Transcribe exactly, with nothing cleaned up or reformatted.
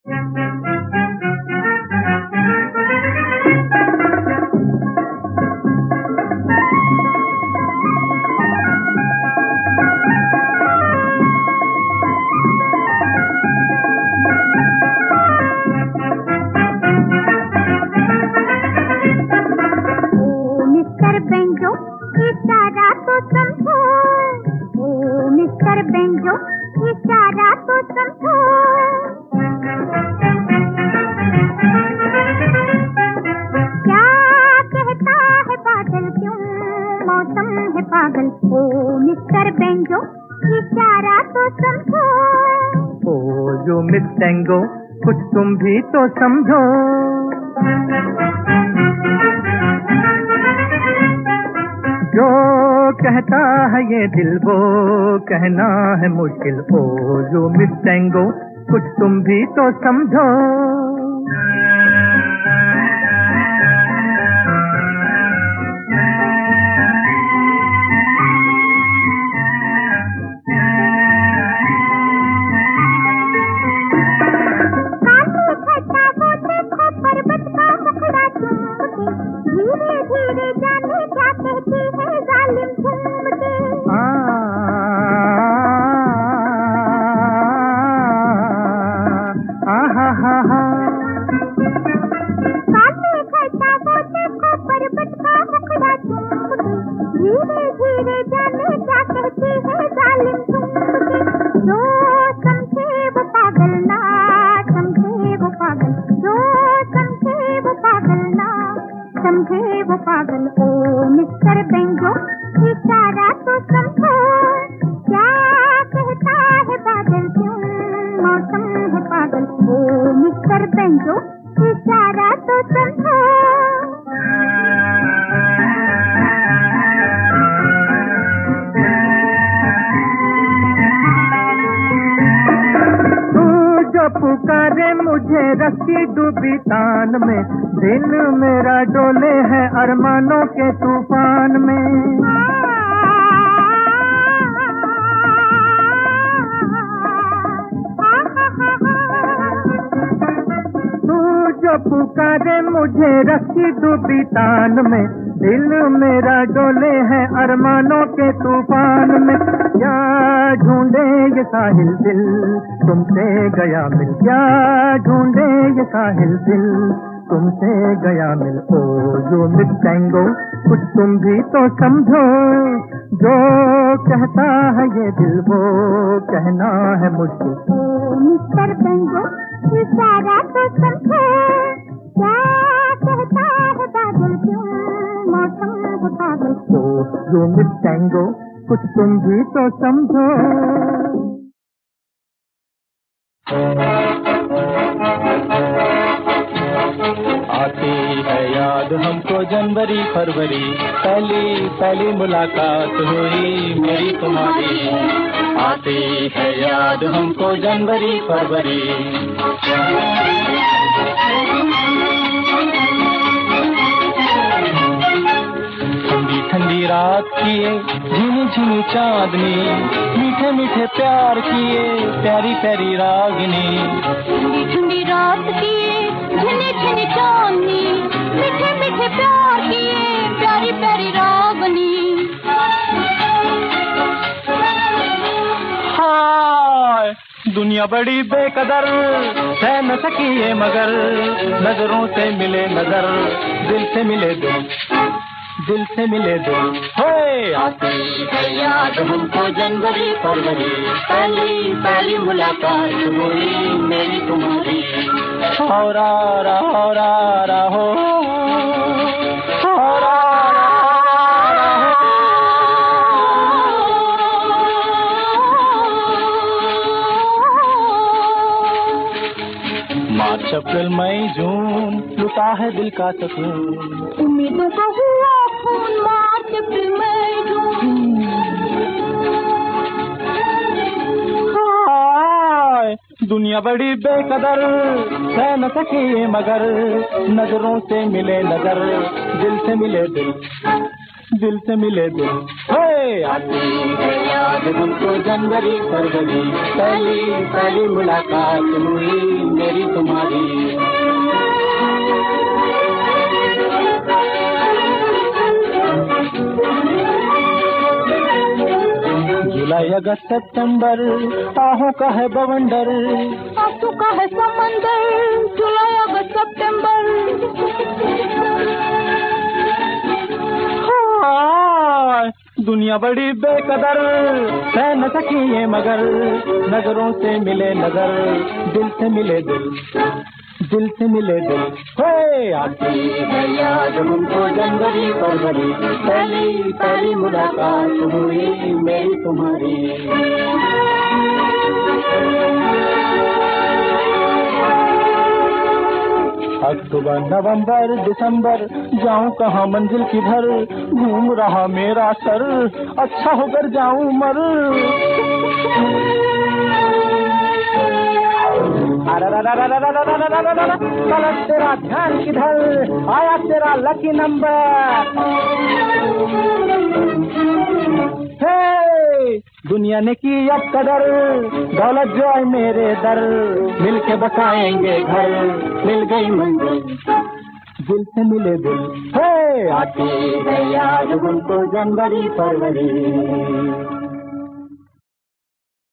Tengo कुछ तुम भी तो समझो। जो कहता है ये दिल वो कहना है मुश्किल। ओ जो मिस टेंगो कुछ तुम भी तो समझो। पुकारे मुझे रस्सी डूबी तान में, दिल मेरा डोले है अरमानों के तूफान में। तू जो पुकारे मुझे रस्सी डूबी तान में, दिल मेरा डोले है अरमानों के तूफान में। क्या ढूंढे ये साहिल दिल तुमसे गया मिल, क्या ढूंढे ये साहिल दिल तुमसे गया मिल। ओ जो मिस टेंगो कुछ तुम भी तो समझो, जो कहता है ये दिल वो कहना है मुश्किल। ओ मिस्टर टेंगो इशारा तो समझो, क्या कहता है बादल क्यों मौसम है पागल। ओ जो मिस टेंगो कुछ तुम भी तो समझो। आती है याद हमको जनवरी फरवरी, पहली पहली मुलाकात हुई मेरी तुम्हारी। आती है याद हमको जनवरी फरवरी, ठंडी ठंडी रात किए झिनी झिनी चांदनी, मीठे मीठे प्यार किए प्यारी प्यारी रागिनी। ठंडी ठंडी रात किए झिनी झिनी चांदनी, मीठे मीठे प्यार किए प्यारी प्यारी रागिनी। हाय दुनिया बड़ी बेकदर, सह न सकी है मगर नजरों से मिले नजर, दिल से मिले दिल, दिल से मिले दिल। हे आती है याद हमको जनवरी फरवरी, पहली पहली मुलाकात हुई मेरी तुम्हारी। हो रा रा हो रा रा हो, हो रा रा हो। मार्च अप्रैल मई जून लुटा है दिल का सुकून, उम्मीदों का हुआ खून मार्च अप्रैल मई जून। हाय दुनिया बड़ी बेकदर, सह न सकी मगर नजरों से मिले नजर, दिल से मिले दिल, दिल से मिले दिल। हे आती है याद हमको जनवरी फरवरी, पहली पहली मुलाकात हुई मेरी तुम अगस्त सितंबर, आहों का है बवंडर, आंसू का है समंदर, जुलाई अगस्त सितंबर। हाँ, दुनिया बड़ी बेकदर, सह न सकी ये मगर, नजरों से मिले नजर, दिल से मिले दिल, दिल से मिले दिल। हे आती है याद हमको जनवरी फरवरी, पहली पहली मुलाकात हुई मेरी तुम्हारी। अक्टूबर नवंबर दिसंबर, जाऊं कहाँ मंजिल किधर, घूम रहा मेरा सर, अच्छा होकर जाऊं मर। गलत तेरा ध्यान किधर, आया तेरा लकी नंबर। हे दुनिया ने की अब कदर, दौलत जो है मेरे दर, मिलके बसाएंगे घर, मिल गई मंजिल, दिल से मिले दिल। हे आती है याद हमको जनवरी फरवरी।